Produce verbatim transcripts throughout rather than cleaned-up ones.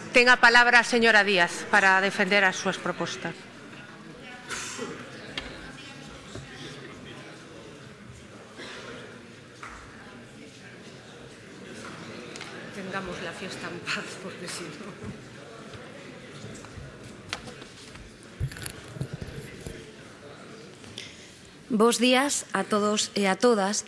Ten a palabra a señora Díaz para defender as súas propostas. Tengamos la fiesta en paz, porque si no... Bos días a todos e a todas.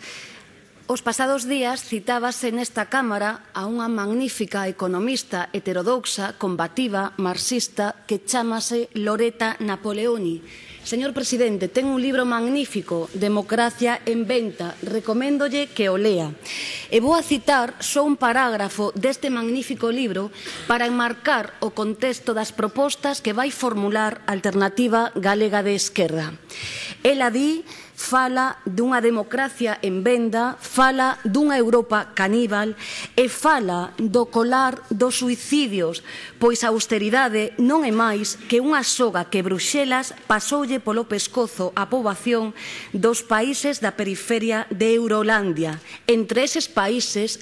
Os pasados días citábase nesta Cámara a unha magnífica economista heterodoxa, combativa, marxista, que chamase Loreta Napoleoni. Señor presidente, ten un libro magnífico, Democracia en venta, recoméndolle que o lea. E vou a citar só un parágrafo deste magnífico libro para enmarcar o contexto das propostas que vai formular a Alternativa Galega de Esquerda. Ela di... fala dunha democracia en venda, fala dunha Europa caníbal e fala do colar dos suicidios, pois a austeridade non é máis que unha soga que Bruxelas pasoulle polo pescozo á poboación dos países da periferia de Eurolandia. Entre eses países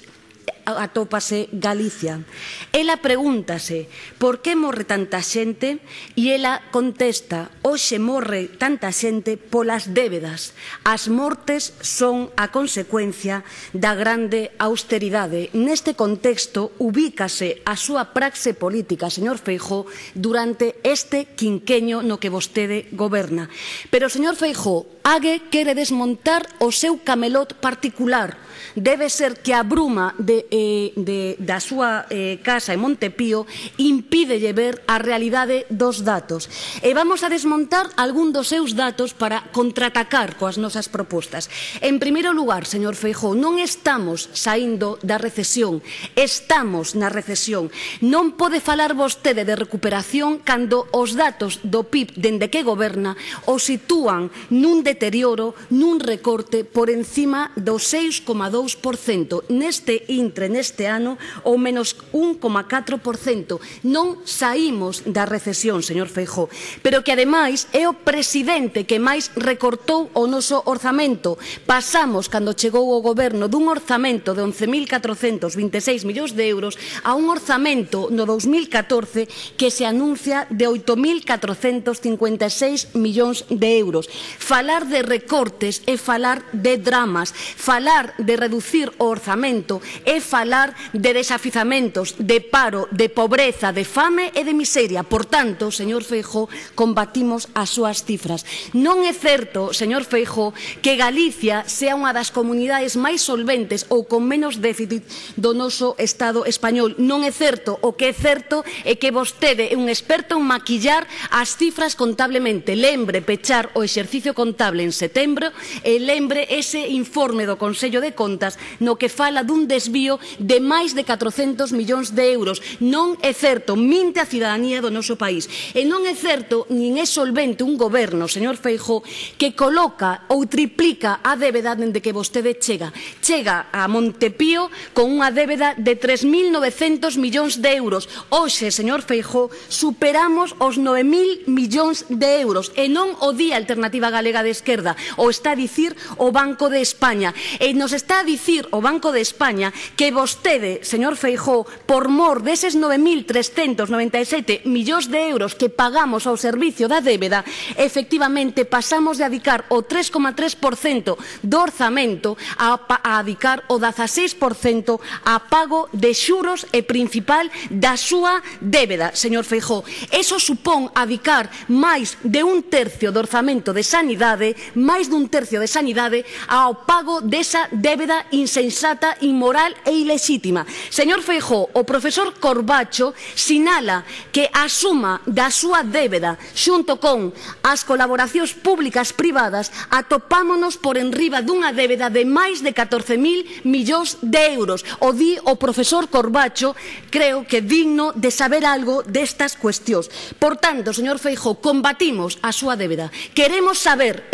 atópase Galicia. Ela pregúntase por que morre tanta xente e ela contesta: hoxe morre tanta xente polas débedas. As mortes son a consecuencia da grande austeridade. Neste contexto ubícase a súa praxe política, señor Feijóo, durante este quinqueño no que vostede goberna. Pero, señor Feijóo, Ague quere desmontar o seu camelot particular. Debe ser que a bruma de, eh, de, da súa eh, casa en Montepío impídelle ver a realidade dos datos. E vamos a desmontar algún dos seus datos para contraatacar coas nosas propostas. En primeiro lugar, señor Feijóo, non estamos saindo da recesión, estamos na recesión. Non pode falar vostede de recuperación cando os datos do P I B dende que goberna o sitúan nun deterioro, nun recorte por encima do seis coma dous por cento. Neste intre, neste ano, o menos un coma catro por cento. Non saímos da recesión, señor Feijóo, pero que ademais é o presidente que máis recortou o noso orzamento. Pasamos, cando chegou o goberno, dun orzamento de once mil catrocentos vinte e seis millóns de euros a un orzamento no dos mil catorce que se anuncia de oito mil catrocentos cincuenta e seis millóns de euros. Falar de recortes é falar de dramas, falar de reducir o orzamento é falar de desafizamentos, de paro, de pobreza, de fame e de miseria. Por tanto, señor Feijóo, combatimos as súas cifras. Non é certo, señor Feijóo, que Galicia sea unha das comunidades máis solventes ou con menos déficit do noso Estado español. Non é certo. O que é certo é que vostede é un experto en maquillar as cifras contablemente. Lembre pechar o exercicio contable en setembro e lembre ese informe do Consello de Contas no que fala dun desvío de máis de catrocentos millóns de euros. Non é certo, minte a cidadanía do noso país. E non é certo, nin é solvente un goberno, señor Feijóo, que coloca ou triplica a débeda dende que vostede chega. Chega a Montepío con unha débeda de tres mil novecentos millóns de euros. Hoxe, señor Feijóo, superamos os nove mil millóns de euros. E non o di a Alternativa Galega de Esquerda, o está a dicir o Banco de España. E nos está a dicir o Banco de España que vostede, señor Feijóo, por mor deses nove mil trescentos noventa e sete millóns de euros que pagamos ao servicio da débeda, efectivamente pasamos de adicar o tres coma tres por cento do orzamento a, a adicar o dezaseis por cento a pago de xuros e principal da súa débeda, señor Feijóo. Eso supón adicar máis de un tercio do orzamento de sanidade, máis dun tercio de sanidade ao pago desa débeda insensata, inmoral e ilexítima. Señor Feijóo, o profesor Corbacho sinala que a suma da súa débeda xunto con as colaboracións públicas privadas atopámonos por enriba dunha débeda de máis de catorce mil millóns de euros. O di o profesor Corbacho, creo que digno de saber algo destas cuestións. Por tanto, señor Feijóo, combatimos a súa débeda. Queremos saber en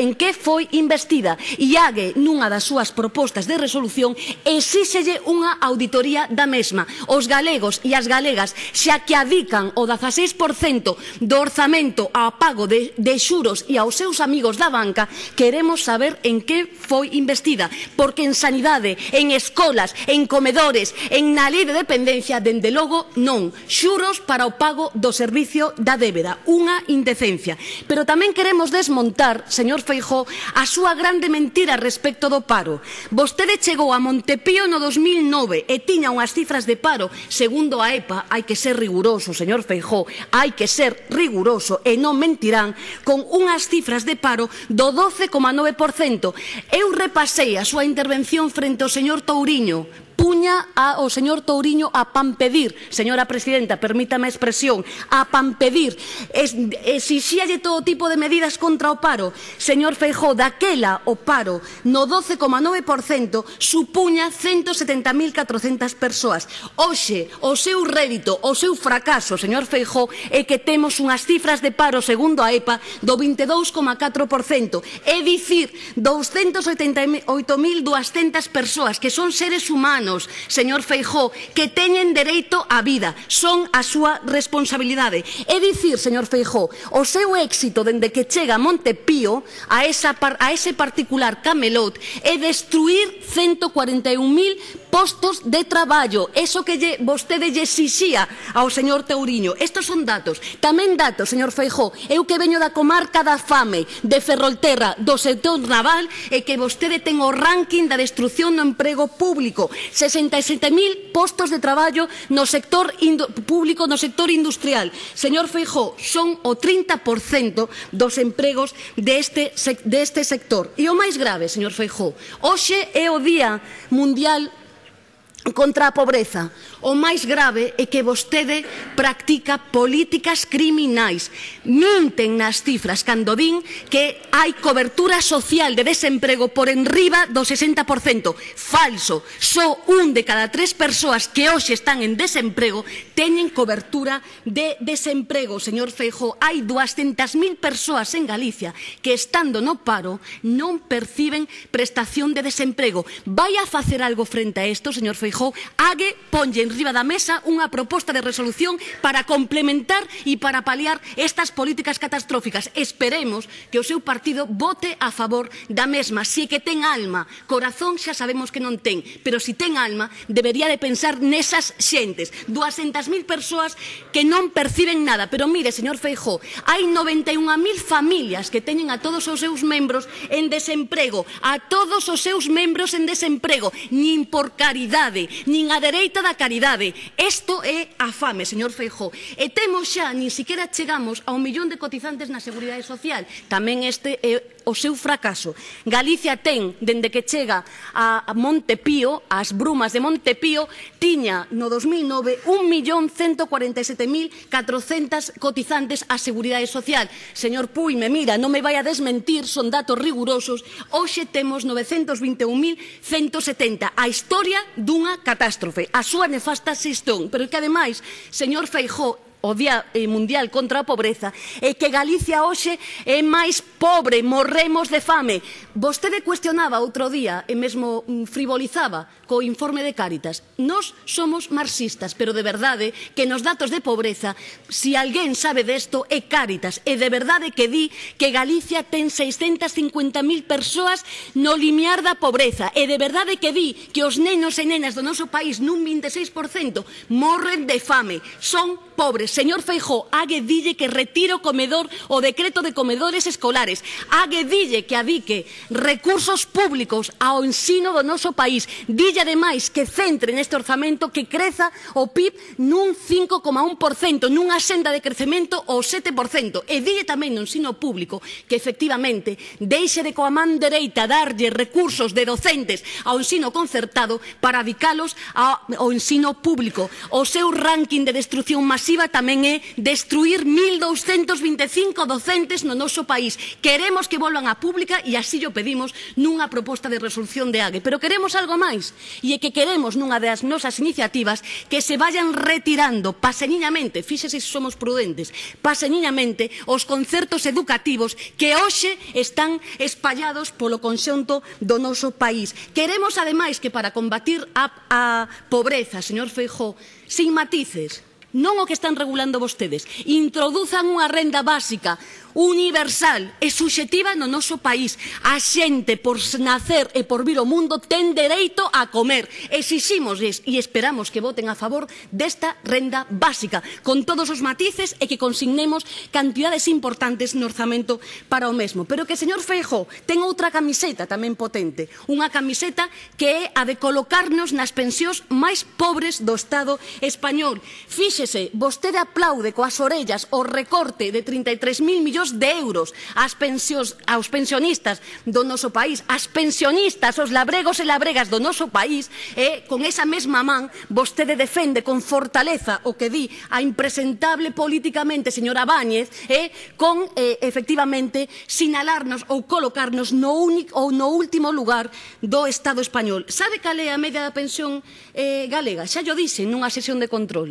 en que foi investida. E Ague, nunha das súas propostas de resolución, exíxelle unha auditoría da mesma. Os galegos e as galegas, xa que adican o dezaseis por cento do orzamento ao pago de, de xuros e aos seus amigos da banca, queremos saber en que foi investida, porque en sanidade, en escolas, en comedores, en na lei de dependencia, dende logo non. Xuros para o pago do servicio da débeda, unha indecencia. Pero tamén queremos desmontar, señor Feijóo, a súa grande mentira respecto do paro. Vostede chegou a Montepío no dos mil nove e tiña unhas cifras de paro, segundo a EPA, hai que ser riguroso, señor Feijóo, hai que ser riguroso e non mentirán, con unhas cifras de paro do doce coma nove por cento. Eu repasei a súa intervención frente ao señor Touriño, puña ao señor Touriño a pan pedir, señora presidenta, permítame a expresión, a pan pedir, exixíalle todo tipo de medidas contra o paro. Señor Feijóo, daquela o paro no doce coma nove por cento supuña ciento setenta mil catrocentas persoas. Hoxe, o seu rédito, o seu fracaso, señor Feijóo, é que temos unhas cifras de paro, segundo a EPA, do vinte e dous coma catro por cento, é dicir, doscientos oitenta e oito mil duascentas persoas que son seres humanos, señor Feijóo, que teñen dereito á vida, son a súa responsabilidade. É dicir, señor Feijóo, o seu éxito dende que chega a Montepío, a, esa, a ese particular camelot, é destruir ciento cuarenta e un mil postos de traballo, eso que lle, vostede lle exixía ao señor Touriño. Estos son datos. Tamén datos, señor Feijóo, eu que veño da comarca da Fame, de Ferrolterra, do sector naval, e que vostede ten o ranking da destrucción no emprego público. sesenta e sete mil postos de traballo no sector público, no sector industrial. Señor Feijóo, son o trinta por cento dos empregos deste, deste sector. E o máis grave, señor Feijóo, hoxe é o Día Mundial contra a pobreza. O máis grave é que vostede practica políticas criminais. Minten nas cifras cando din que hai cobertura social de desemprego por enriba do sesenta por cento. Falso. Só un de cada tres persoas que hoxe están en desemprego teñen cobertura de desemprego. Señor Feijóo, hai duascentas mil persoas en Galicia que, estando no paro, non perciben prestación de desemprego. Vai a facer algo frente a isto, señor Feijóo? Ague ponlle enriba da mesa unha proposta de resolución para complementar e para paliar estas políticas catastróficas. Esperemos que o seu partido vote a favor da mesma. Se que ten alma, corazón xa sabemos que non ten, pero se ten alma, debería de pensar nesas xentes. duascentas mil persoas que non perciben nada. Pero mire, señor Feijóo, hai noventa e unha mil familias que teñen a todos os seus membros en desemprego, a todos os seus membros en desemprego, nin por caridade, nin a dereita da caridade. Isto é a fame, señor Feijóo. E temos xa, nin siquiera chegamos a un millón de cotizantes na Seguridade Social. Tamén este é o seu fracaso. Galicia ten, dende que chega a Montepío, as brumas de Montepío, tiña no dos mil nove un millón ciento cuarenta e sete mil catrocentas cotizantes á Seguridade Social. Señor Puy, me mira, non me vai a desmentir, son datos rigurosos. Hoxe temos novecentos vinte e un mil ciento setenta. A historia dunha catástrofe, a súa nefasta xestión. Pero que ademais, señor Feijóo, o Día Mundial contra a Pobreza, é que Galicia hoxe é máis pobre, morremos de fame. Vostede cuestionaba outro día e mesmo frivolizaba co informe de Cáritas. Nós somos marxistas, pero de verdade que nos datos de pobreza, se alguén sabe desto, é Cáritas. E de verdade que di que Galicia ten seiscentas cincuenta mil persoas no limiar da pobreza. E de verdade que di que os nenos e nenas do noso país nun vinte e seis por cento morren de fame. Son pobres. Señor Feijóo, ague dille que retire o comedor, o decreto de comedores escolares. Ague dille que adique recursos públicos ao ensino do noso país. Dille ademais que centre neste orzamento que creza o P I B nun cinco coma un por cento, nunha senda de crecemento ao sete por cento. E dille tamén no ensino público que efectivamente deixe de coa man dereita darlle recursos de docentes ao ensino concertado para adicalos ao ensino público. O seu ranking de destrucción masiva tamén é destruir mil douscentos vinte e cinco docentes no noso país. Queremos que volvan á pública e así o pedimos nunha proposta de resolución de A G E. Pero queremos algo máis, e é que queremos nunha das nosas iniciativas que se vayan retirando paseniñamente, fíxese se somos prudentes, paseniñamente os concertos educativos que hoxe están espallados polo conxunto do noso país. Queremos, ademais, que para combatir a, a pobreza, señor Feijóo, sin matices, non o que están regulando vostedes, introduzan unha renda básica universal e subxectiva no noso país. A xente, por nacer e por vir ao mundo, ten dereito a comer. Exixímosles e esperamos que voten a favor desta renda básica, con todos os matices, e que consignemos cantidades importantes no orzamento para o mesmo. Pero que, señor Feijóo, ten outra camiseta tamén potente, unha camiseta que é a de colocarnos nas pensións máis pobres do Estado español. Fíxese, vostede aplaude coas orellas o recorte de trinta e tres mil millóns de euros ás pensións, aos pensionistas do noso país, as pensionistas, os labregos e labregas do noso país, e con esa mesma man vostede defende con fortaleza o que di a impresentable políticamente señora Báñez, e con, eh, efectivamente, sinalarnos ou colocarnos no único ou no último lugar do Estado español. Sabe cal é a media da pensión eh, galega? Xa yo dixen nunha sesión de control.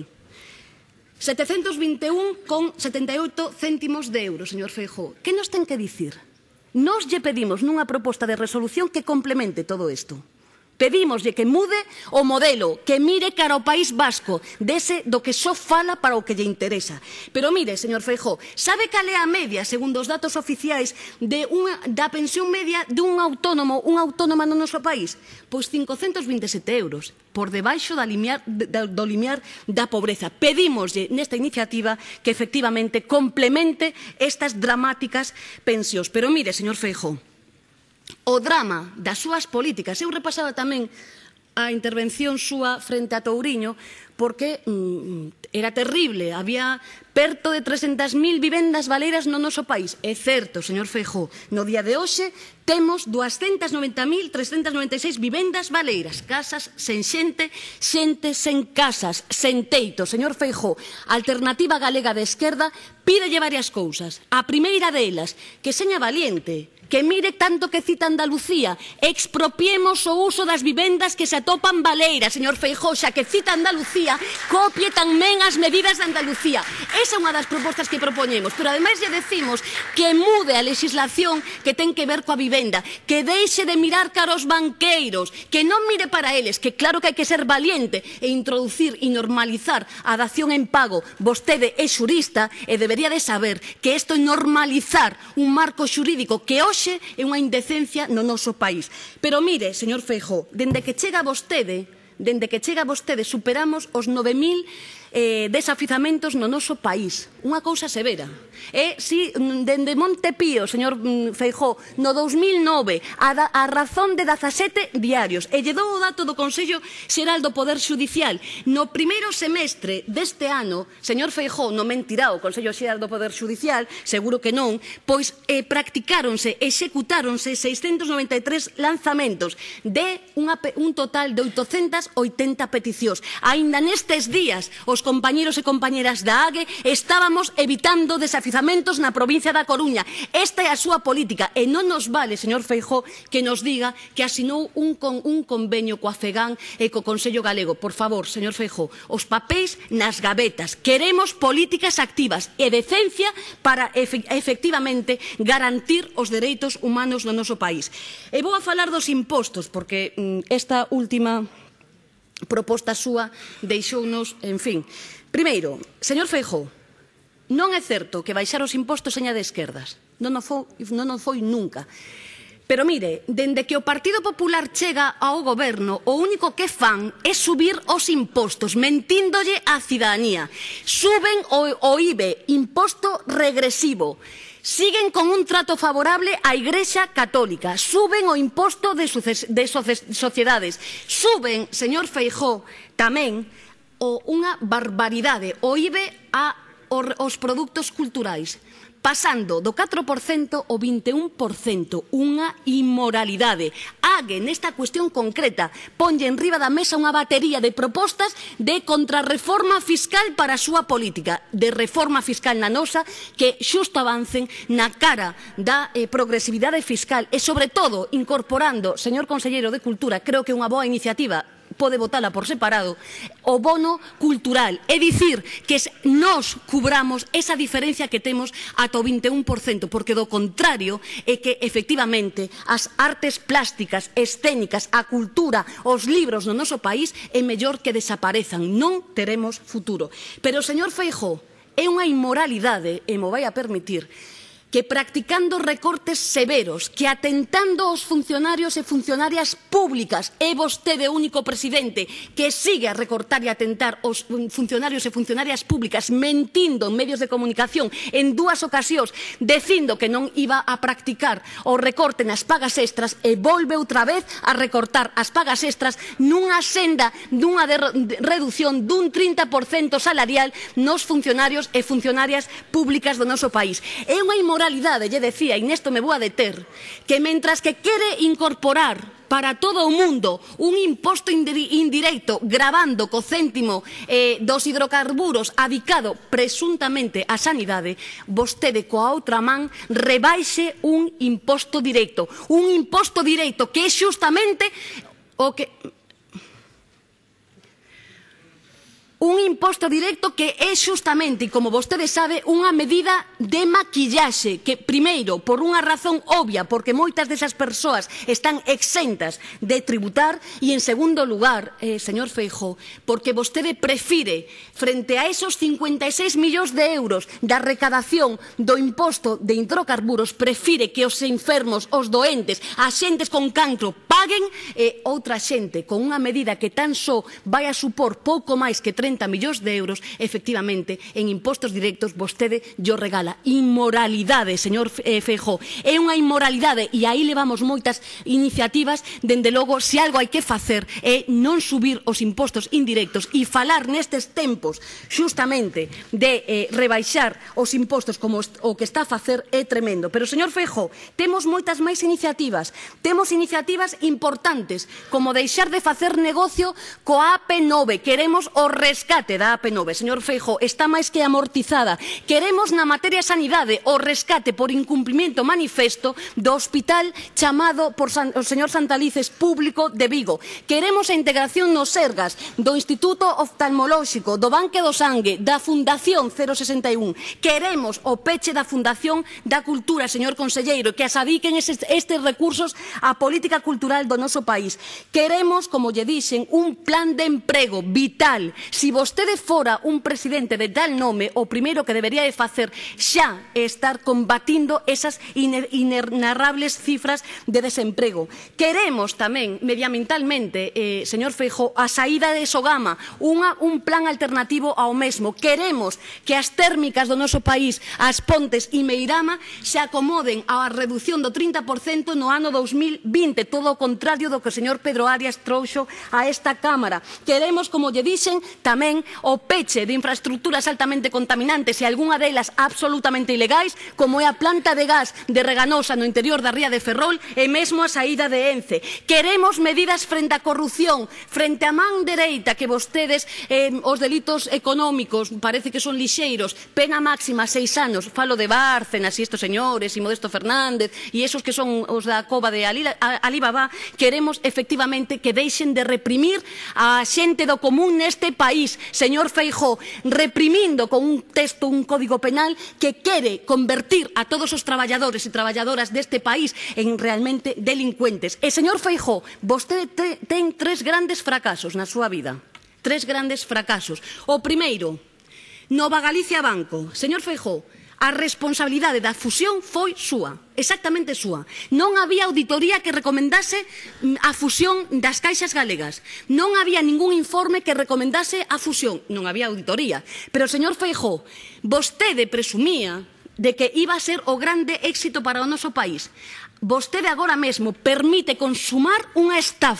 setecentos vinte e un con setenta e oito céntimos de euro, señor Feijóo. Que nos ten que dicir? Nos lle pedimos nunha proposta de resolución que complemente todo isto. Pedímoslle que mude o modelo, que mire cara ao País Vasco, dese do que só fala para o que lle interesa. Pero mire, señor Feijóo, sabe cal é a media, segundo os datos oficiais, de unha, da pensión media dun autónomo, unha autónoma no noso país? Pois cincocentos vinte e sete euros, por debaixo da limiar, da, do limiar da pobreza. Pedímoslle nesta iniciativa que efectivamente complemente estas dramáticas pensións. Pero mire, señor Feijóo, o drama das súas políticas, eu repasaba tamén a intervención súa frente a Touriño, porque mm, era terrible, había perto de trescentas mil vivendas baleiras no noso país. É certo, señor Feijóo, no día de hoxe temos duascentas noventa mil trescentas noventa e seis vivendas baleiras, casas sen xente, xente sen casas, sen teito. Señor Feijóo, a Alternativa Galega de Esquerda pídelle varias cousas. A primeira delas, que seña valiente, que mire tanto que cita Andalucía, expropiemos o uso das vivendas que se atopan baleiras, señor Feijóo, xa que cita Andalucía, copie tamén as medidas de Andalucía. Esa é unha das propostas que propoñemos, pero ademais lle decimos que mude a legislación que ten que ver coa vivenda, que deixe de mirar cara aos banqueiros, que non mire para eles, que claro que hai que ser valiente e introducir e normalizar a dación en pago. Vostede é xurista e debería de saber que isto é normalizar un marco xurídico que hoxe é unha indecencia no noso país. Pero mire, señor Feijóo, dende que chega vostede, dende que chega vostede superamos os nove mil eh, desafizamentos no noso país. Unha cousa severa. E si dende Montepío, señor Feijóo, no dous mil nove, a, da, a razón de dezasete diarios, e lle dou o dato do Consello Xeral do Poder Xudicial, no primeiro semestre deste ano, señor Feijóo, non mentirá o Consello Xeral do Poder Xudicial, seguro que non, pois eh, practicáronse, executáronse seiscentos noventa e tres lanzamentos de unha, un total de oitocentas oitenta peticións. Aínda nestes días, os compañeros e compañeras da A G E estábamos evitando desafizamentos na provincia da Coruña. Esta é a súa política e non nos vale, señor Feijóo, que nos diga que asinou un, con, un convenio coa FEGAN e co Consello Galego. Por favor, señor Feijóo, os papéis nas gavetas. Queremos políticas activas e decencia para efe, efectivamente garantir os dereitos humanos no noso país. E vou a falar dos impostos, porque mm, esta última proposta súa deixounos, en fin. Primeiro, señor Feijóo, non é certo que baixar os impostos seña de esquerdas. Non o foi, non o foi nunca. Pero mire, dende que o Partido Popular chega ao goberno, o único que fan é subir os impostos, mentíndolle á cidadanía. Suben o, o I B E, imposto regresivo. Siguen con un trato favorable á Igrexa Católica. Suben o imposto de, de sociedades. Suben, señor Feijóo, tamén o, unha barbaridade, o I B E a os produtos culturais, pasando do catro por cento ao vinte e un por cento, unha inmoralidade. Ague, nesta cuestión concreta, ponlle en riba da mesa unha batería de propostas de contrarreforma fiscal para a súa política, de reforma fiscal na nosa, que xusto avancen na cara da eh, progresividade fiscal e, sobre todo, incorporando, señor Conselleiro de Cultura, creo que é unha boa iniciativa, pode votala por separado, o bono cultural. É dicir, que nós cubramos esa diferencia que temos ata o vinte e un por cento, porque do contrario é que, efectivamente, as artes plásticas, escénicas, a cultura, os libros no noso país é mellor que desaparezan. Non teremos futuro. Pero, señor Feijóo, é unha inmoralidade, e mo vai a permitir, que practicando recortes severos, que atentando aos funcionarios e funcionarias públicas, é vostede o único presidente que sigue a recortar e atentar aos funcionarios e funcionarias públicas, mentindo en medios de comunicación en dúas ocasións, dicindo que non iba a practicar o recorte nas pagas extras, e volve outra vez a recortar as pagas extras nunha senda dunha de reducción dun trinta por cento salarial nos funcionarios e funcionarias públicas do noso país. É unha inmoralidade. Lle decía, e nesto me vou a deter, que mentras que quere incorporar para todo o mundo un imposto indirecto gravando co céntimo eh, dos hidrocarburos adicado presuntamente á sanidade, vostede coa outra man rebaixe un imposto directo, un imposto directo que é xustamente o que... Un imposto directo que é xustamente, como vostede sabe, unha medida de maquillaxe que, primeiro, por unha razón obvia, porque moitas desas persoas están exentas de tributar, e, en segundo lugar, eh, señor Feijóo, porque vostede prefire, frente a esos cincuenta e seis millóns de euros da recadación do imposto de hidrocarburos, prefire que os enfermos, os doentes, as xentes con cancro paguen, e outra xente con unha medida que tan só vai a supor pouco máis que trinta millóns de euros, efectivamente, en impostos directos, vostede yo regala. Inmoralidade, señor Feijóo. É unha inmoralidade, e aí levamos moitas iniciativas. Dende logo, se algo hai que facer é non subir os impostos indirectos e falar nestes tempos xustamente de eh, rebaixar os impostos como o que está a facer é tremendo. Pero, señor Feijóo, temos moitas máis iniciativas. Temos iniciativas importantes, como deixar de facer negocio coa A P nove. Queremos o rescate da A P nove. Señor Feijóo, está máis que amortizada. Queremos na materia sanidade o rescate por incumprimento manifesto do hospital chamado por San, o señor Santalices público de Vigo. Queremos a integración nos Sergas do Instituto Oftalmolóxico, do Banque do Sangue, da Fundación cero sesenta e un. Queremos o peche da Fundación da Cultura, señor conselleiro, que as adiquen estes, estes recursos á política cultural do noso país. Queremos, como lle dixen, un plan de emprego vital. Si vostede fora un presidente de tal nome, o primeiro que debería de facer xa é estar combatindo esas inenarrables cifras de desemprego. Queremos tamén, medioambientalmente, eh, señor Feijóo, a saída de Sogama, unha, un plan alternativo ao mesmo. Queremos que as térmicas do noso país, as Pontes e Meirama, se acomoden á reducción do trinta por cento no ano dous mil vinte, todo o contrario do que o señor Pedro Arias trouxo a esta Cámara. Queremos, como lle dixen, tamén o peche de infraestructuras altamente contaminantes e algunha delas absolutamente ilegais, como é a planta de gas de Reganosa no interior da ría de Ferrol e mesmo a saída de Ence. Queremos medidas frente á corrupción, frente á man dereita, que vostedes, eh, os delitos económicos, parece que son lixeiros, pena máxima seis anos, falo de Bárcenas e estos señores, e Modesto Fernández, e esos que son os da cova de Alibaba. Queremos, efectivamente, que deixen de reprimir a xente do común neste país, señor Feijóo, reprimindo con un texto, un código penal que quere convertir a todos os traballadores e traballadoras deste país en realmente delincuentes. E, señor Feijóo, vostede te, ten tres grandes fracasos na súa vida. Tres grandes fracasos. O primeiro, Nova Galicia Banco. Señor Feijóo, a responsabilidade da fusión foi súa, exactamente súa. Non había auditoría que recomendase a fusión das caixas galegas. Non había ningún informe que recomendase a fusión. Non había auditoría. Pero, señor Feijóo, vostede presumía de que iba a ser o grande éxito para o noso país. Vostede agora mesmo permite consumar unha estafa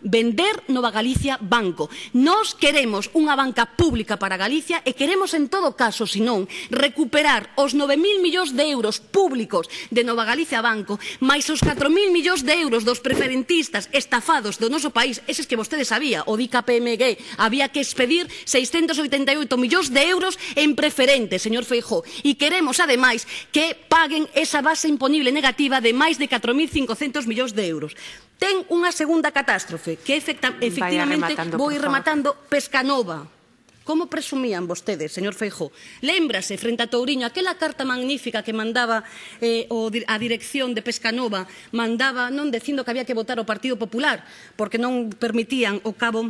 vender Nova Galicia Banco. Nós queremos unha banca pública para Galicia e queremos, en todo caso, senón, recuperar os nove mil millóns de euros públicos de Nova Galicia Banco, máis os catro mil millóns de euros dos preferentistas estafados do noso país, eses que vostedes sabía, o D I K P M G, había que expedir seiscentos oitenta e oito millóns de euros en preferentes, señor Feijóo, e queremos, ademais, que paguen esa base imponible negativa de máis de catro mil cincocentos millóns de euros. Ten unha segunda catástrofe, que efecta, efectivamente, vou ir rematando, Pescanova. Como presumían vostedes, señor Feijóo? Lémbrase, frente a Touriño, aquela carta magnífica que mandaba eh, o, a dirección de Pescanova, mandaba, non dicindo que había que votar o Partido Popular, porque non permitían o cabo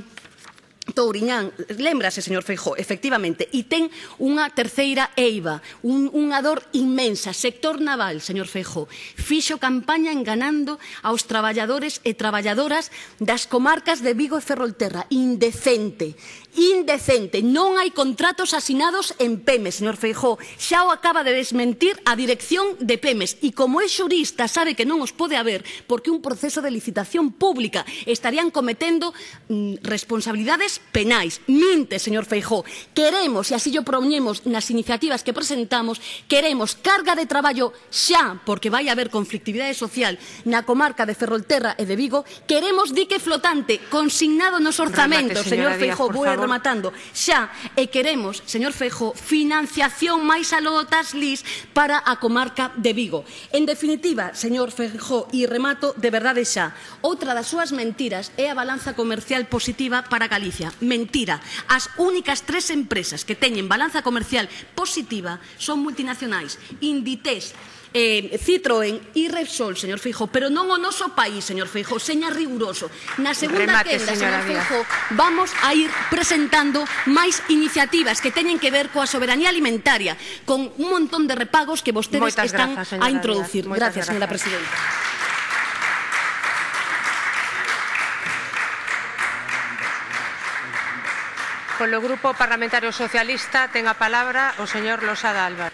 Touriñán, lémbrase, señor Feijóo, efectivamente, e ten unha terceira eiva, un, unha dor inmensa, sector naval, señor Feijóo, fixo campaña enganando aos traballadores e traballadoras das comarcas de Vigo e Ferrolterra, indecente, indecente, non hai contratos asinados en Pemes, señor Feijóo, xa o acaba de desmentir a dirección de Pemes, e como é xurista sabe que non os pode haber, porque un proceso de licitación pública estarían cometendo mm, responsabilidades penais. Minte, señor Feijóo. Queremos, e así o proñemos nas iniciativas que presentamos, queremos carga de traballo xa, porque vai haber conflictividade social na comarca de Ferrolterra e de Vigo. Queremos dique flotante consignado nos orzamentos, señor Feijóo, vou rematando xa, e queremos, señor Feijóo, financiación máis aló das L I S para a comarca de Vigo. En definitiva, señor Feijóo, e remato de verdade xa, outra das súas mentiras é a balanza comercial positiva para Galicia. Mentira. As únicas tres empresas que teñen balanza comercial positiva son multinacionais. Inditex, eh, Citroën e Repsol, señor Feijóo, pero non o noso país, señor Feijóo, seña riguroso. Na segunda Remate, quenda, señor Díaz. Feijóo, vamos a ir presentando máis iniciativas que teñen que ver coa soberanía alimentaria, con un montón de repagos que vostedes Moitas están grazas, a introducir. Díaz. Gracias, señora presidenta. Polo Grupo Parlamentario Socialista ten a palabra o señor Losada Álvarez.